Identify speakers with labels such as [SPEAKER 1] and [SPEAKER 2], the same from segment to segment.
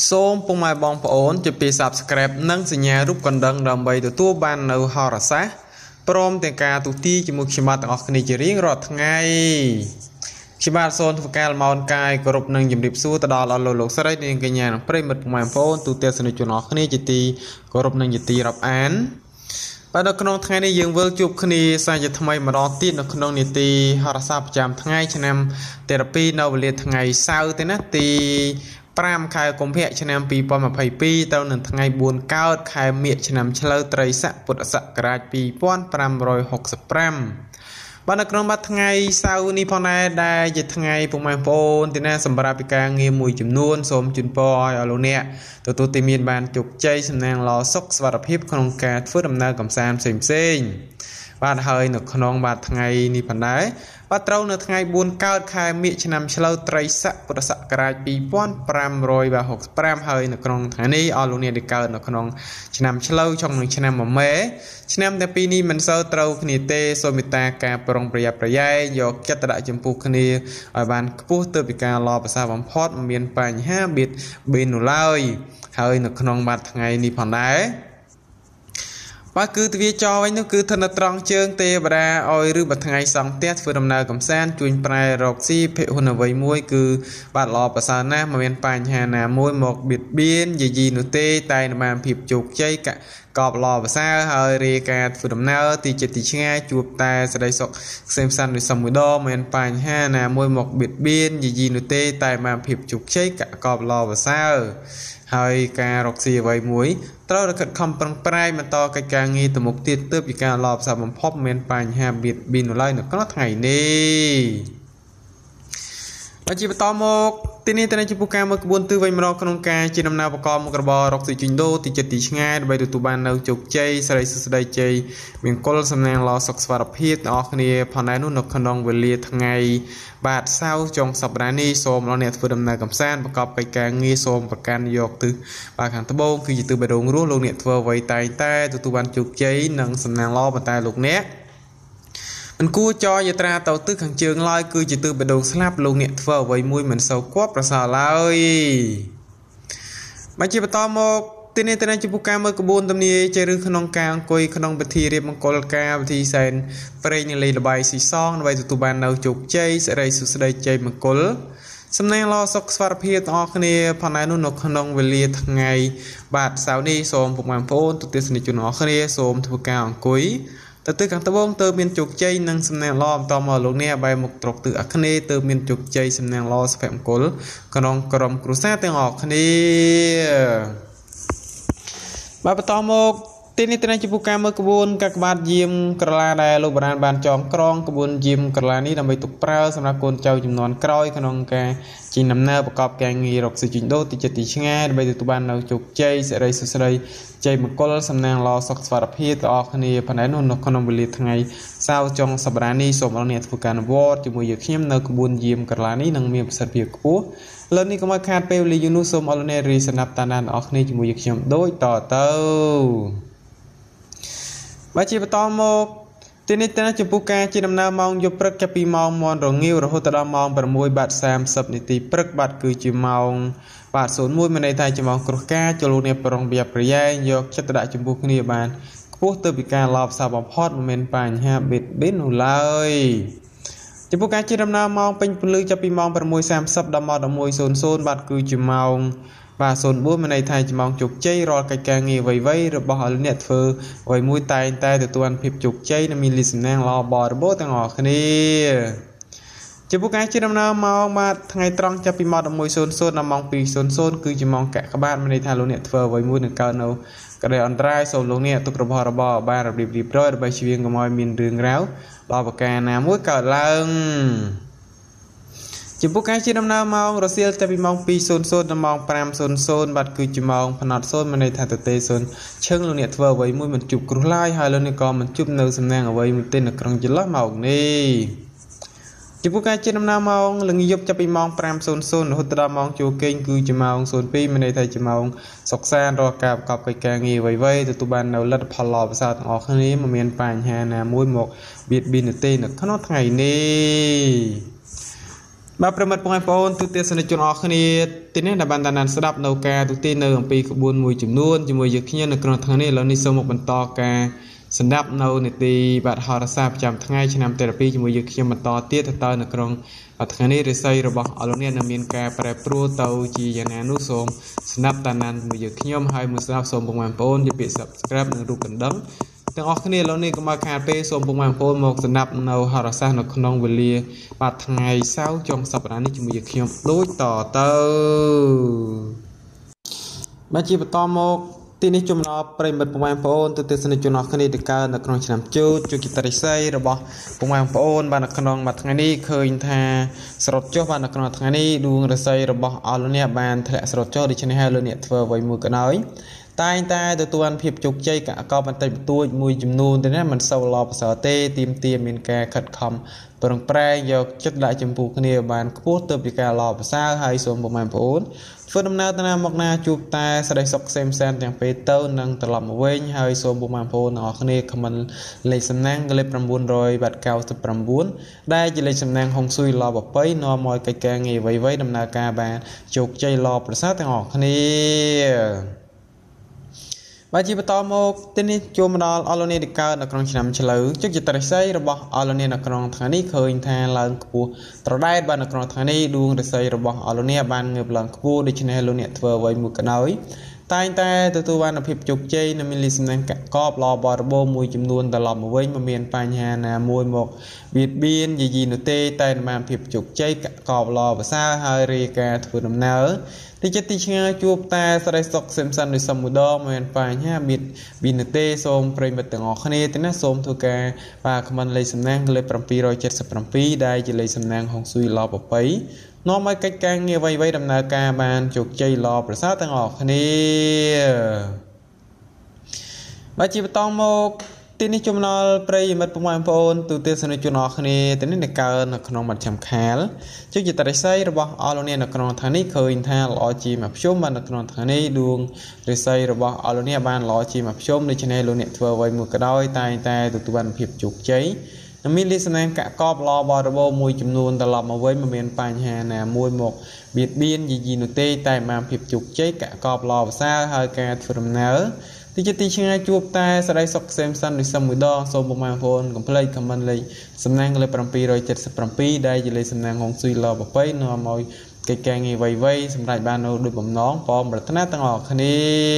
[SPEAKER 1] សូមពុកម៉ែបងប្អូនជួយពី Subscribe និងសញ្ញារូបកណ្ដឹងដើម្បីទទួលបាននៅហោរាសាស្ត្រព្រមទាំងការទូទាយជាមួយខ្ញុំបាទទាំងអស់គ្នាជារៀងរាល់ថ្ងៃខ្ញុំបាទសូមធ្វើការលំអរកាយគោរពនិងជំរាបសួរទៅដល់អស់លោកស្រីនាងកញ្ញានិងប្រិយមិត្តពុកម៉ែបងប្អូនទូទាំងសនិជនអស់គ្នាជាទីគោរពនិងជាទីរាប់អានបាទនៅក្នុងថ្ងៃនេះយើងវិលជួបគ្នាសាជាថ្មីម្ដងទៀតនៅក្នុងនីតិហោរាសាស្ត្រប្រចាំថ្ងៃឆ្នាំទេរពីនៅវេលាថ្ងៃសៅរ៍ទេណាទី5 ខែកុម្ភៈឆ្នាំ2022ទៅនឹងថ្ងៃ4កើតខែមិញឆ្នាំឆ្លូវត្រីស័កពុទ្ធសករាជ2565បាទនៅក្នុងបាត់ថ្ងៃសៅរ៍នេះផងដែរជាថ្ងៃពុកម៉ែបងប្អូនទីណាសម្រាប់ពីការងារមួយចំនួនសូមជូនពរឲ្យលោកអ្នកទទួលទីមានបានជោគជ័យសំណាងល្អសុខសុវត្ថិភាពក្នុងការធ្វើដំណើរកម្សាន្តផ្សេងបាទហើយនៅក្នុងបាត់ថ្ងៃនេះផងដែរបាទត្រូវនៅថ្ងៃ4កើតខែមិញឆ្នាំឆ្លូវត្រីស័កពុទ្ធសករាជ2565ហើយនៅក្នុងថ្ងៃនេះអស់លោកអ្នកដែលកើតនៅក្នុងឆ្នាំឆ្លូវចុងនឹងឆ្នាំមមែឆ្នាំតែពីរនេះមិនសូវត្រូវគ្នាទេសូមមេត្តាការប្រុងប្រយ័ត្នប្រយែងយកចិត្តដាក់ចំពោះគ្នាឲ្យបានខ្ពស់ទើបពីការល្អប្រសើរបំផុតមានបញ្ហាបៀតបៀននោះឡើយហើយនៅក្នុងបាត់ថ្ងៃនេះផងដែរបាទគឺទ្វាចវិញនោះគឺឋានត្រង់ជើងទេវតាឲ្យឬបើថ្ងៃសង់ផ្ទះធ្វើដំណើរកំសាន្តជួញប្រែរកស៊ីភិហ៊ុនអ្វីមួយគឺបាទល្អប្រសើរណាស់មិនមានបញ្ហាណាមួយមកបៀតបៀនយាយីនោះទេតែបានភាពជោគជ័យកប់ល្អប្រសើរហើយរាយការធ្វើដំណើរទីចិត្តទីឆ្ងាយជួបតែសេចក្តីសុខខ្សែមសាន់ដោយសមមួយដងមិនមានបញ្ហាណាមួយមកបៀតបៀនយាយីនោះទេតែបានភាពជោគជ័យកប់ល្អប្រសើរហើយការរកស៊ីអ្វីមួយត្រូវតែខិតខំប្រឹងប្រែងបន្តកិច្ចការងារទៅមុខទៀតទើបពីការល្អប្រសើរបំផុតមានបញ្ហាបៀតបៀននៅឡើយនៅក្នុងថ្ងៃនេះហើយជាបន្តមកទីនេះទៅចំពោះការមើលក្បួនទិសវិញម្ដងក្នុងការជាដំណើរប្រកបមុខរបររកស៊ីជួញដូរទីចិត្តទីឆ្ងាយដើម្បីទទួលបាននៅជោគជ័យសិរីសួស្តីជ័យមង្គលសំណាងល្អសុខសុវត្ថិភាពទាំងអស់គ្នាផងដែរនោះនៅក្នុងវេលាថ្ងៃបាទសៅរ៍ចុងសប្តាហ៍នេះសូមលោកអ្នកធ្វើដំណើរកម្សាន្តប្រកបកិច្ចការងារសូមប្រកាន់យកទិសបាទខាងត្បូងគឺជាទិសបេះដូងរស់លោកអ្នកធ្វើអ្វីតែងតែទទួលបានជោគជ័យនិងសំណាងល្អប៉ុន្តែលោកអ្នកមិនគួរចរយាត្រាទៅទិសខាងជើងឡើយគឺជាទិសបេះដូងស្លាប់លោកអ្នកធ្វើអ្វីមួយមិនសូវគួរប្រសើរឡើយមកជាបន្តមកទីនេះទៅចំពោះការមើលក្បួនទំនាយចេះឬក្នុងការអង្គុយក្នុងពិធីរៀបមង្គលការពិធីសែនព្រេងលេងល្បែងស៊ីសងដើម្បីទទួលបាននៅជោគជ័យសិរីសួស្តីជ័យមង្គលសំណាងល្អសុខសុវត្ថិភាពទាំងអស់គ្នាផងដែរនោះនៅក្នុងវេលាថ្ងៃបាទសៅរ៍នេះសូមពុកម៉ែបងប្អូនទូទាំងសនិជនទាំងអស់គ្នាសូមធ្វើការអង្គុយទៅទិសខាងត្បូងទៅមានជោគជ័យនិងសំណាងល្អបន្តមកលោកអ្នកបែរមុខត្រកទិសអាគ្នេយ៍ទៅមានជោគជ័យសំណាងល្អសុភមង្គលក្នុងក្រុមគ្រួសារទាំងអស់គ្នាបាទបន្តមកទីនេះទៅចំពោះការមើលក្បួនកាកបាទយាមក្រឡាដែលលោកបារាណបានចងក្រងក្បួនយាមក្រឡានេះដើម្បីទុកប្រើសម្រាប់កូនចៅចំនួនក្រោយក្នុងការជិះដំណើរប្រកបការងាររកស៊ីជួញដូរទីចិត្តទីឆ្ងាយដើម្បីទទួលបាននៅជោគជ័យសិរីសួស្តីជ័យមង្គលសំណាងល្អសុខសុវត្ថិភាពទាំងអស់គ្នាប៉ុន្តែនោះនៅក្នុងវេលាថ្ងៃសៅរ៍ចុងសប្តាហ៍នេះសូមអរអ្នកធ្វើការអនុវត្តជាមួយយើងខ្ញុំនៅក្បួនយាមក្រឡានេះនឹងមានប្រសិទ្ធភាពខ្ពស់លើនេះកុំឲ្យខាតពេលវេលាយូរនោះសូមអរអ្នករីស្នាប់តាមដានទាំងអស់គ្នាជាមួយយើងខ្ញុំដូចតទៅបាទជាបន្តមកទីនេះទៅចំពោះការជាដំណើរម៉ោងយប់ព្រឹកចាប់ពីម៉ោងមន់រងាវរហូតដល់ម៉ោង6:30នាទីព្រឹកបាទគឺជាម៉ោងបាទ01មានន័យថាជាម៉ោងគ្រោះកាលចូលលោកអ្នកប្រុងប្រយ័ត្នប្រយែងយកចិត្តដាក់ចំពោះគ្នាបានខ្ពស់ទៅពីការឡប់សារបំផុតមិនមានបញ្ហាបៀតបៀននោះឡើយចំពោះការជាដំណើរម៉ោងពេញពលឺចាប់ពីម៉ោង6:30ដល់ម៉ោង11:00បាទគឺជាម៉ោងបាទ04មានន័យថាជាម៉ោងជោគជ័យរាល់កិច្ចការងារអ្វីៗរបស់អ្នកធ្វើអ្វីមួយតែងតែទទួលបានភាពជោគជ័យនិងមានលក្ខណៈល្អបរិបូរណ៍ទាំងអស់គ្នាចំពោះការជាដំណើរម៉ោងបាទថ្ងៃត្រង់ចាប់ពីម៉ោង11:00ដល់ម៉ោង2:00គឺជាម៉ោងកាក់ក្បាទមានន័យថាលោកអ្នកធ្វើអ្វីមួយនឹងកើតនៅក្តីអន្តរាយសូមលោកអ្នកទុករបស់របរបានរបៀបរៀបរយដើម្បីជៀសវាងកុំឲ្យមានរឿងរ៉ាវដល់ប្រការណាមួយកើតឡើងចំពោះការជាដំណើរម៉ោងរសៀលចាប់ពីម៉ោង2:00ដល់ម៉ោង5:00បាទគឺជាម៉ោងផ្នត់0មានន័យថាទទេ0ឈឹងលោកអ្នកធ្វើអ្វីមួយមិនជួបគ្រោះឡើយហើយលោកអ្នកក៏មិនជួបនៅសំណាងអ្វីមួយទេនៅក្នុងចន្លោះម៉ោងនេះចំពោះការជាដំណើរម៉ោងល្ងាចយប់ចាប់ពីម៉ោង5:00រហូតដល់ម៉ោងចូលគេងគឺជាម៉ោង02មានន័យថាជាម៉ោងសុខសាន្តរកការប្រកបកិច្ចការងារអ្វីៗទទួលបាននៅលទ្ធផលល្អប្រសើរទាំងអស់គ្នាមិនមានបញ្ហាណាមួយមកបៀតបៀនទេនៅក្នុងថ្ងៃនេះបាទប្រិមត្តបងប្អូនទូទាំងសនិជនអរគ្នាទីនេះដែលបានតាមដានស្ដាប់នៅការទូទីនៅអំពីក្បួនមួយចំនួនជាមួយយើងគ្នានៅក្នុងថ្ងៃនេះឥឡូវនេះសូមមកបន្តការសម្ដាប់នៅនីតិបាទហោរាសាស្ត្រប្រចាំថ្ងៃឆ្នាំទី12ជាមួយយើងខ្ញុំបន្តទៀតទៅនៅក្នុងថ្ងៃនេះរិស័យរបស់អលោកអ្នកនឹងមានការប្រែប្រួលទៅជាយ៉ាងណានោះសូមស្ដាប់តាមដានជាមួយយើងខ្ញុំហើយមួយស្ដាប់សូមបងប្អូនយកពាក្យ Subscribe និងរូបកណ្ដឹងទាំងអស់គ្នាឥឡូវនេះកុំឲ្យខាតពេលសូមបងប្អូនមកស្ដាប់នៅហោរាសាស្ត្រនៅក្នុងវេលាបាទថ្ងៃសៅរ៍ចុងសប្តាហ៍នេះជាមួយខ្ញុំដូចតទៅបាទជាបន្តមកទីនេះចំណោមប្រិមិត្តបងប្អូនទៅទស្សនិកជនអស់គ្នាទៅកើនៅក្នុងឆ្នាំជូតជួយចិត្តរិស័យរបស់បងប្អូនបាទនៅក្នុងមួយថ្ងៃនេះឃើញថាស្រត់ចុះបាទនៅក្នុងថ្ងៃនេះដួងរិស័យរបស់អស់លោកអ្នកបានធ្លាក់ស្រត់ចុះដូច្នេះហើយលោកអ្នកធ្វើអ្វីមួយក៏ដោយតែងតែទទួលភាពជោគជ័យកកបន្តិចបន្តួចមួយចំនួនទៅនេះមិនសូវល្អប្រសើរទេទីមទាមានការខិតខំប្រឹងប្រែងយកចិត្តដាក់ចំពោះគ្នាបានខ្ពស់ទៅពីការល្អប្រសើរហើយសូមបងប្អូនធ្វើដំណើរទៅណាមកណាជួបតែសេរីសុខសេមសែនទាំងពេលទៅនិងត្រឡប់មកវិញហើយសូមបងប្អូនទាំងអស់គ្នាខមមិនលេខសំណាងលេខ999ដែលជាលេខសំណាងហុងស៊ុយល្អប្រពៃនាំមកកិច្ចការងារអ្វីៗដំណើរការបានជោគជ័យល្អប្រសើរទាំងអស់គ្នាបាទជាបន្តមកទីនេះចូលមកដល់អលនីដកើនៅក្នុងឆ្នាំឆ្លូវជោគជ័យរិស័យរបស់អលនីនៅក្នុងថ្ងៃនេះឃើញថាឡើងខ្ពស់ត្រដែតបាទនៅក្នុងថ្ងៃនេះដួងរិស័យរបស់អលនីបានងើបឡើងខ្ពស់ដូច្នេះលោកអ្នកធ្វើអ្វីមួយក៏ដោយតែងតែទទួលបានភាពជោគជ័យនិងមានលិខិតសំណាងកកបល្អបរបរមួយចំនួនត្រឡប់មកវិញមិនមានបញ្ហាណាមួយមកបៀតបៀនយាយីនោះទេតែបានភាពជោគជ័យកកបល្អប្រសើរហើយរាយការណ៍ធ្វើដំណើរទីចិត្តទីឆ្ងាយជួបតែសេរីសុខសេមសានដោយសមម្ដងមិនបញ្ហាបៀតបៀនទេសូមប្រិមិត្តទាំងអស់គ្នាទៅណាសូមធ្វើការបាទខមមិនលេខសំណាងលេខ777ដែលជាលេខសំណាងហុងស៊ុយល្អប្រពៃនាំឲ្យកិច្ចការងារអ្វីៗដំណើរការបានជោគជ័យល្អប្រសើរទាំងអស់គ្នាបាទជាបន្តមកទីនេះចំណល់ប្រិយមិត្តបងប្អូនទូទស្សនិកជនអស់គ្នាទីនេះនៅកើនៅក្នុងមជ្ឈមខាលជោគជ័យរិស័យរបស់អស់លោកអ្នកនៅក្នុងថ្ងៃនេះឃើញថាល្អជាមកភ្ជុំបាននៅក្នុងថ្ងៃនេះដួងរិស័យរបស់អស់លោកអ្នកបានល្អជាមកភ្ជុំដូច្នេះលោកអ្នកធ្វើអ្វីមួយក៏ដោយតែងតែទទួលបានភាពជោគជ័យនិងមានលិខិតសំណាងកកបល្អបរិបូរមួយចំនួនត្រឡប់មកវិញមិនមានបញ្ហាណាមួយមកបៀតបៀនយាយីនោះទេតែបានភាពជោគជ័យកកបល្អប្រសើរហើយការធ្វើដំណើរទីចិត្តទីឆ្ងាយជួបតែសេរីសុខសេមសានដោយសមមួយដងសូមបងប្អូនកុំភ្លេចខមមិនលេខសំណាងលេខ777ដែលជាលេខសំណាងហុងស៊ុយល្អប្រពៃនាំឲ្យកិច្ចការងារអ្វីៗសម្រាប់បាននៅដោយបំណងផងប្រាថ្នាទាំងអស់គ្នា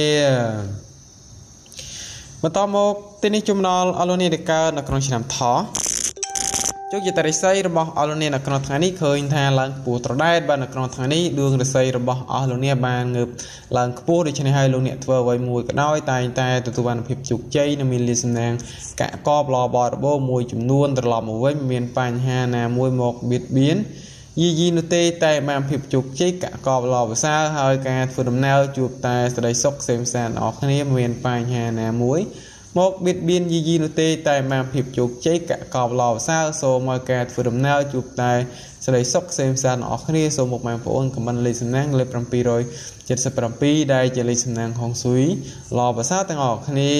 [SPEAKER 1] បន្តមកទីនេះចំណល់អលនីដកើនៅក្នុងឆ្នាំថោះជោគជ័យរិស័យរបស់អស់លោកអ្នកនៅក្នុងថ្ងៃនេះឃើញថាឡើងខ្ពស់ត្រដែតបាទនៅក្នុងថ្ងៃនេះដួងរិស័យរបស់អស់លោកអ្នកបានងើបឡើងខ្ពស់ដូច្នេះហើយលោកអ្នកធ្វើអ្វីមួយក៏ដោយតែងតែទទួលបានភាពជោគជ័យនិងមានលិខិតសំណាងកកបល្អបរបរមួយចំនួនត្រឡប់មកវិញមានបញ្ហាណាមួយមកបៀតបៀនយាយីនោះទេតែបានភាពជោគជ័យកកបល្អប្រសើរហើយការធ្វើដំណើរជួបតែសេរីសុខសេមសានអស់គ្នាមានបញ្ហាណាមួយមកបៀតបៀនយាយីនោះទេតែបានភាពជោគជ័យកកបល្អប្រសើរសូមឲ្យការធ្វើដំណើរជួបតែសេរីសុខសេមសានអស់គ្នាសូមមកបងប្អូនខមមិនលេខសំណាងលេខ777ដែលជាលេខសំណាងហុងស៊ុយល្អប្រសើរទាំងអស់គ្នា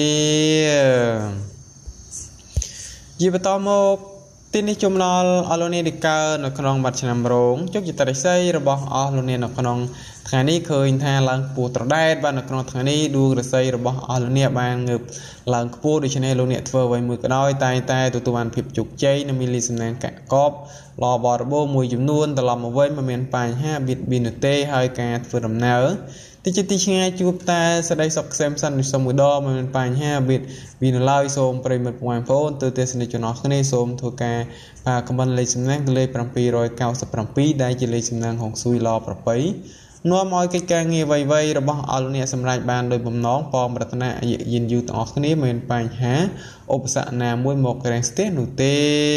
[SPEAKER 1] ជាបន្តមកទីនេះចំណល់អស់លោកអ្នកដកើនៅក្នុងបាត់ឆ្នាំរោងជោគជ័យរិស័យរបស់អស់លោកអ្នកនៅក្នុងថ្ងៃនេះឃើញថាឡើងខ្ពស់ត្រដែតបាទនៅក្នុងថ្ងៃនេះដួងរិស័យរបស់អស់លោកអ្នកបានងើបឡើងខ្ពស់ដូច្នេះលោកអ្នកធ្វើអ្វីមួយក៏ដោយតែងតែទទួលបានភាពជោគជ័យនិងមានលិខិតសំណាងកកបល្អបរិបូរមួយចំនួនត្រឡប់មកវិញមិនមានបញ្ហាបៀតបៀននោះទេហើយការធ្វើដំណើរទីចិត្តទីឆ្ងាយជួបតែសេរីសុខសេមសានដោយសមមួយដងមិនមានបញ្ហាបៀតបៀនឡើយសូមប្រិមិត្តបងប្អូនទៅទស្សនិកជនអស់គ្នាសូមធ្វើការខមមិនលេខសំណាងលេខ797ដែលជាលេខសំណាងហុងស៊ុយល្អប្រពៃនាំឲ្យកិច្ចការងារអ្វីៗរបស់អស់លោកអ្នកសម្រេចបានដោយបំណងផងប្រាថ្នាអាយុយឺនយូរទាំងអស់គ្នាមិនមានបញ្ហាឧបសគ្គណាមួយមករាំងស្ទះនោះទេ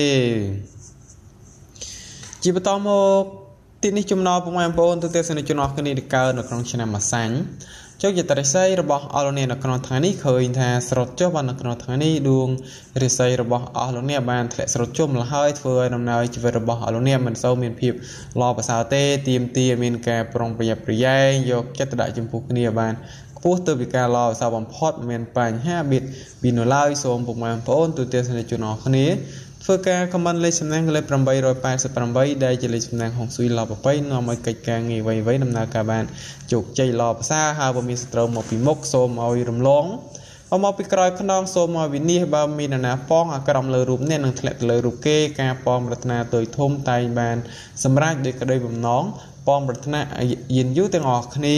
[SPEAKER 1] ជាបន្តមកទីនេះចំណល់បងប្អូនទូទស្សនិកជនអស់គ្នាដែលកើតនៅក្នុងឆ្នាំម្សាញ់ជោគជ័យរិស័យរបស់អស់លោកអ្នកនៅក្នុងថ្ងៃនេះឃើញថាស្រត់ចុះបាននៅក្នុងថ្ងៃនេះដួងរិស័យរបស់អស់លោកអ្នកបានធ្លាក់ស្រត់ចុះម្ល៉េះហើយធ្វើឲ្យដំណើរជីវិតរបស់អស់លោកអ្នកមិនសូវមានភាពល្អប្រសើរទេទាមទារមានការប្រុងប្រយ័ត្នប្រយែងយកចិត្តទុកដាក់ចំពោះគ្នាបានខ្ពស់ទៅពីការល្អប្រសើរបំផុតមានបញ្ហាបៀតបៀននៅឡើយសូមពុកម៉ែបងប្អូនទូទស្សនិកជនអស់គ្នា ทធ្វើការខមមិនលេខសំណាងលេខ888ដែលជាលេខសំណាងហុងស៊ុយឡបបៃនាំឲ្យកិច្ចការងារអ្វីៗដំណើរការបានជោគជ័យល្អប្រសើរហើយបើមានសត្រូវមកពីមុខសូមឲ្យរំលងមកពីក្រោយខ្នងសូមឲ្យវិនិច្ឆ័យបើមាននរណាប៉ងអាក្រមលើរូបនេះនឹងធ្លាក់ទៅលើរូបគេការប៉ងប្រាថ្នាទុយធំតែងបានសម្រេចដោយក្តីបំណងប៉ងប្រាថ្នាយិនយូរទាំងអស់គ្នា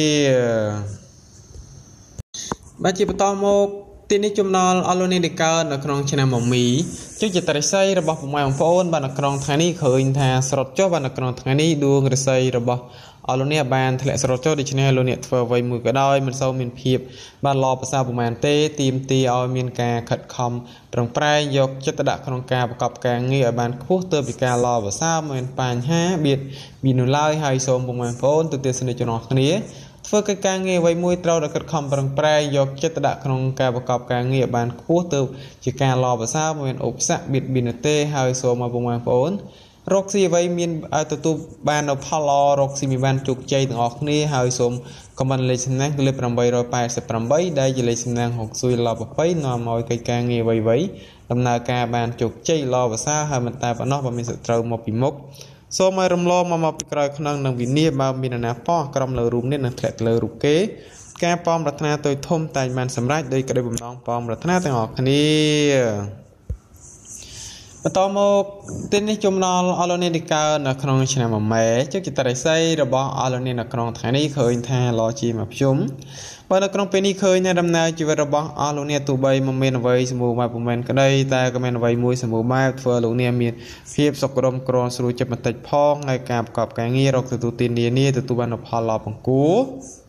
[SPEAKER 1] បាទជាបន្តមកទីនេះចំណល់អលនីដេកើនៅក្នុងឆ្នាំមមីជជាតរិស័យរបស់ពុកម៉ែបងប្អូនបាននៅក្នុងថ្ងៃនេះឃើញថាស្រត់ចុះបាននៅក្នុងថ្ងៃនេះដួងរិស័យរបស់អលនីបានធ្លាក់ស្រត់ចុះដូច្នេះលោកអ្នកធ្វើអ្វីមួយក៏ដោយមិនសូវមានភាពបានល្អប្រសើរប្រមាណទេទីមទីឲ្យមានការខិតខំប្រឹងប្រែងយកចិត្តដាក់ក្នុងការប្រកបការងារឲ្យបានខ្ពស់ទើបពីការល្អប្រសើរមិនបញ្ហាបៀតបៀនឡើយហើយសូមពុកម៉ែបងប្អូនទូទាំងសនិទ្ធជនគ្នាធ្វើកិច្ចការងារអ្វីមួយត្រូវតែខិតខំប្រឹងប្រែងយកចិត្តដាក់ក្នុងការប្រកបការងារបានខ្ពស់ទៅជាការល្អប្រសើរមិនឧបសគ្គបៀតបៀនទេហើយសូមឲ្យពុកម៉ែបងប្អូនរកស៊ីអ្វីមានឲ្យទទួលបាននៅផលល្អរកស៊ីមានបានជោគជ័យទាំងអស់គ្នាហើយសូមខមមិនលេខសំណាងលេខ888ដែលជាលេខសំណាងហុកស៊ុយឡបបៃនាំឲ្យកិច្ចការងារអ្វីៗដំណើរការបានជោគជ័យល្អប្រសើរហើយមិនតែប៉ុណ្ណោះបើមានសត្រូវមកពីមុខសូមឲ្យរំលងមកពីក្រោយខ្នងនឹងវិនិច្ឆ័យបើមាននរណាប៉ងក្រមលើរូបនេះនឹងធ្លាក់ទៅលើរូបគេការប៉ងប្រាថ្នាទុយធំតែងបានសម្រេចដោយក្តីបំណងប៉ងប្រាថ្នាទាំងអស់គ្នាបន្តមកទីនេះចំណល់អលនីដេកើនៅក្នុងឆ្នាំម៉ែជោគជតរិស័យរបស់អលនីនៅក្នុងថ្ងៃនេះឃើញថាឡជាមកភ្ជុំបើនៅក្នុងពេលនេះឃើញនៅដំណើរជីវិតរបស់អស់លោកអ្នកទូបីមិនមានអ្វីសម្បូរបែបពុំមែនក្តីតែក៏មានអ្វីមួយសម្បូរបែបធ្វើលោកអ្នកមានភាពសុខដុមក្រស្រួលចិត្តបន្តិចផងហើយការប្រកបការងាររកទទួលទាននានាទទួលបានផលល្អបង្គួរ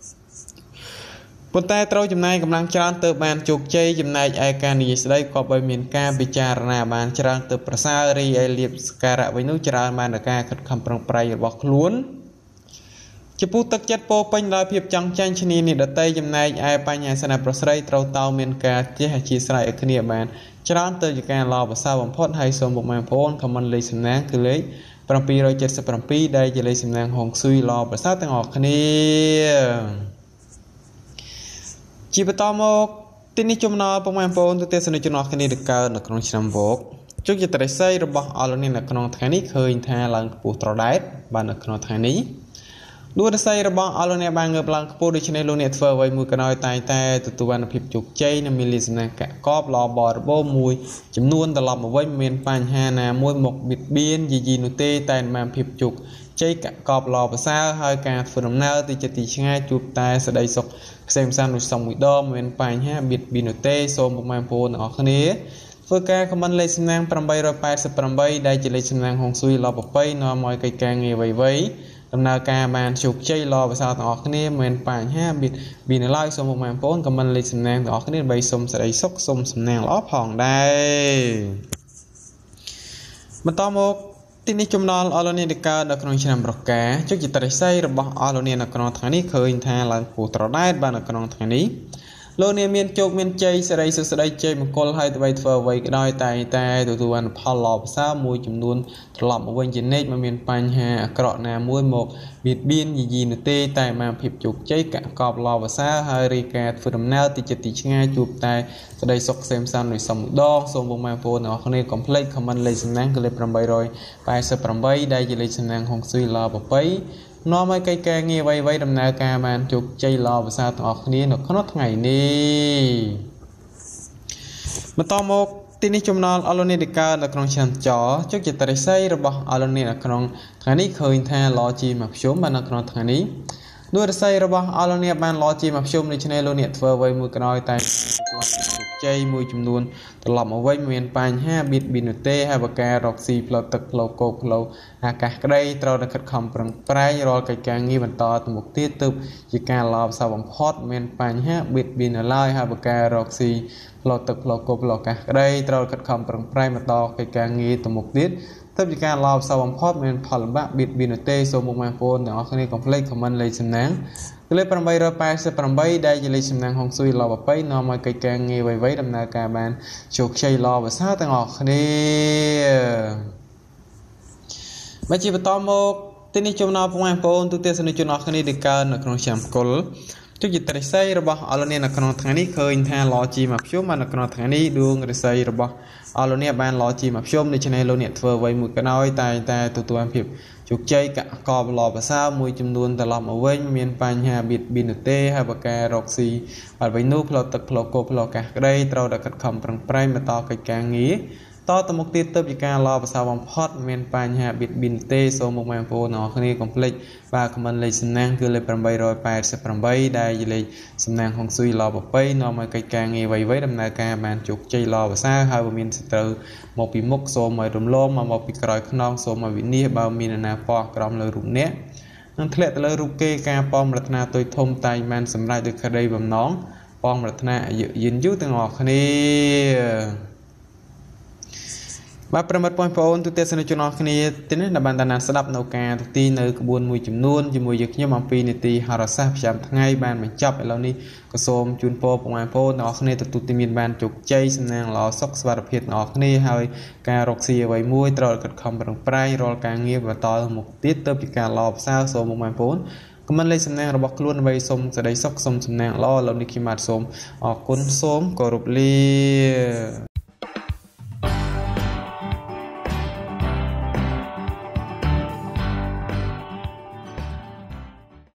[SPEAKER 1] ប៉ុន្តែត្រូវចំណាយកម្លាំងច្រើនទើបបានជោគជ័យចំណែកឯការនិយាយស្ដីក៏បីមានការពិចារណាបានច្រើនទើបប្រសើររីឯលៀបសការៈវិញនោះច្រើនបានដល់ការខិតខំប្រឹងប្រែងរបស់ខ្លួនចំពោះទឹកចិត្តពោពេញដោយភាពចង់ចាញ់ឈ្នានីដតីចំណែកឯបញ្ហាសនាប្រស្រីត្រូវតោមានការចេះអធិស្ឋានឲ្យគ្នាបានច្រើនទៅជាការល្អប្រសើរបំផុតហើយសូមពុកម៉ែបងប្អូនខមមិនលេខសំណាងគឺលេខ777ដែលជាលេខសំណាងហុងស៊ុយល្អប្រសើរទាំងអស់គ្នាជាបន្តមកទីនេះចំណល់ពុកម៉ែបងប្អូនទូទាំងសនិទ្ធជនអស់គ្នាដែលកើតនៅក្នុងឆ្នាំវកជោគជតរិស័យរបស់អលនីនៅក្នុងថ្ងៃនេះឃើញថាឡើងខ្ពស់ត្រដែតបាននៅក្នុងថ្ងៃនេះដួងរិស័យរបស់អលនីបានងើបឡើងខ្ពស់ដូច្នេះលោកអ្នកធ្វើអ្វីមួយក៏ដោយតែងតែទទួលបានភាពជោគជ័យនិងមានលក្ខណៈកកបល្អបរិបូរណ៍មួយចំនួនត្រឡប់មកវិញមានបញ្ហាណាមួយមកបៀតបៀនយាយីនោះទេតែបានភាពជោគជ័យកកបល្អប្រសើរហើយការធ្វើដំណើរទៅចិត្តទីឆ្ងាយជួបតែសេចក្តីសុខផ្សេងផ្សាំដូចសំមួយដងមានបញ្ហាបៀតបៀននោះទេសូមពុកម៉ែបងប្អូនទាំងអស់គ្នាធ្វើការខមមិនលេខសំណាង888ដែលជាលេខសំណាងហុងស៊ុយឡបបៃនាំឲ្យកិច្ចការងារអ្វីៗដំណើរការបានជោគជ័យល្អប្រសើរទាំងអស់គ្នាមិនបញ្ហាបៀតបៀនឡើយសូមពុកម៉ែបងប្អូនខមមិនលេខសំណាងទាំងអស់គ្នាដើម្បីសូមសេចក្តីសុខសូមសំណាងល្អផងដែរបន្តមកទីនេះចំណល់អលនីដេកើនៅក្នុងឆ្នាំរកាជោគជតរិស័យរបស់អលនីនៅក្នុងថ្ងៃនេះឃើញថាឡើងខ្ពស់ត្រដែតបាននៅក្នុងថ្ងៃនេះលោកអ្នកមានជោគមានជ័យសេរីសុខស្ដីជ័យមង្គលហើយអ្វីធ្វើអ្វីក៏ដោយតែទទួលបានផលល្អប្រសើរមួយចំនួនត្រឡប់មកវិញជានិច្ចមិនមានបញ្ហាអាក្រក់ណាមួយមកបៀតបៀនយាយីនោះទេតែបានភាពជោគជ័យកកបល្អប្រសើរហើយរីការធ្វើដំណើរទីចិត្តទីឆ្ងាយជួបតែសេចក្តីសុខសេមសានដោយសំម្ដងសូមពុកម៉ែបងប្អូនទាំងអស់គ្នាកុំភ្លេចខមមិនលេខសំណាងគឺលេខ888ដែលជាលេខសំណាងហុងស៊ុយឡបបៃនាំឲ្យកិច្ចការងារអ្វីៗដំណើរការបានជោគជ័យល្អប្រសើរទាំងអស់គ្នានៅក្នុងថ្ងៃនេះបន្តមកទីនេះចំណល់អលនីដេកើនៅក្នុងឆ្នាំចជោគជតរិស័យរបស់អលនីនៅក្នុងថ្ងៃនេះឃើញថាឡជាមកភ្ជុំបាននៅក្នុងថ្ងៃនេះដួងរិស័យរបស់អលនីបានឡជាមកភ្ជុំដូច្នេះលោកអ្នកធ្វើអ្វីមួយក៏ដោយតែជ័យមួយចំនួនត្រឡប់មកវិញមានបញ្ហាបៀតបៀននោះទេហើយបើការរកស៊ីផ្លូវទឹកផ្លូវគោកផ្លូវអាកាសក្តីត្រូវតែខិតខំប្រឹងប្រែងរាល់កិច្ចការងារបន្តទៅមុខទៀតទើបជាការល្អប្រសើរបំផុតមានបញ្ហាបៀតបៀននៅឡើយហើយបើការរកស៊ីផ្លូវទឹកផ្លូវគោកផ្លូវអាកាសក្តីត្រូវខិតខំប្រឹងប្រែងបន្តកិច្ចការងារទៅមុខទៀតទើបជាការល្អប្រសើរបំផុតមានផលលំបាកបៀតបៀននោះទេសូមពុកម៉ែបងប្អូនទាំងអស់គ្នាកុំភ្លេចខមមិនលេខសំណាងលេខ888ដែលជាលេខសំណាងហុងស៊ុយឡបបៃនាំឲ្យកិច្ចការងារអ្វីៗដំណើរការបានជោគជ័យល្អប្រសើរទាំងអស់គ្នាមកជាបន្តមកទីនេះចំណល់ពុកម៉ែបងប្អូនទូទាំងសនិទ្ធជនអស់គ្នាដែលកើតនៅក្នុងឆ្នាំកុលจุดยึดแต่ใส่ระบบอารมณ์เนี่ยนักนอนทางนี้เคยทางล้อจีมาพิมมานักนอนทางนี้ดวงแต่ใส่ระบบอารมณ์เนี่ยบ้านล้อจีมาพิมในชนเราเนี่ยเฟอร์ไว้มือกันน้อยแต่ตัวอันผิดจุกใจกะกอบล้อภาษามวยจำนวนตลอดมาเว้นเมียนปัญหาบิดบินเต้ฮาบการอกซีปัดไปนูพลอตพลโกพลกะได้เราดักขัดคำปรังไพรมาต่อกิจการงี้ต่อตมุกติดเติบจากการรอภาษาวังพอดเมียนปัญหาบิดบินเตโซมุกแมงโพนอคณีคอมเพล็กบาคมันเลยสนังคือเลยปรำใบรอยแปดสิบปรำใบได้เลยสนังของซุยรอแบบไปนอมากิจการงี้ไว้ดำเนินการบานจุกใจรอภาษาฮาวมินสเตอร์หมกปีมุกโซมายรุมโลมมาหมกปีกรอยขนองโซมาวินีบามีนาปอกรอมเลยรุมเนี้ยนั่งทะเลตะเลยรุกเกการปอมรัตนาตัวทมไตมันสำหรับดึกคดีบำน้องปอมรัตนายืนยุติงออกนี้บาประมาทปอนปอนตุเตสนจุนอคณีตินนับบันดานาสลับนกาตุตีในกระบวนมวยจำนวนจมวยยึกยมังปีในตีฮาราซาพยายามทั้งไงบานมันจับเหล่านี้กระโสมจุนโปปงานโปนอคณีตุติมีนบานจุกใจสนางหล่อซอกสวัสดิ์เพชรนอคณีให้การรกเสียไว้มวยตลอดกัดคำปรังไพรรอการเงียบว่าต่อหมกติดเติบจากการหล่อซาโสมงานโปนก็มันเลยสนางระบบล้วนไว้สมจะได้ซอกสมสนางล่อเหล่านี้ขีมาสมออกคนสมกรุบเลีย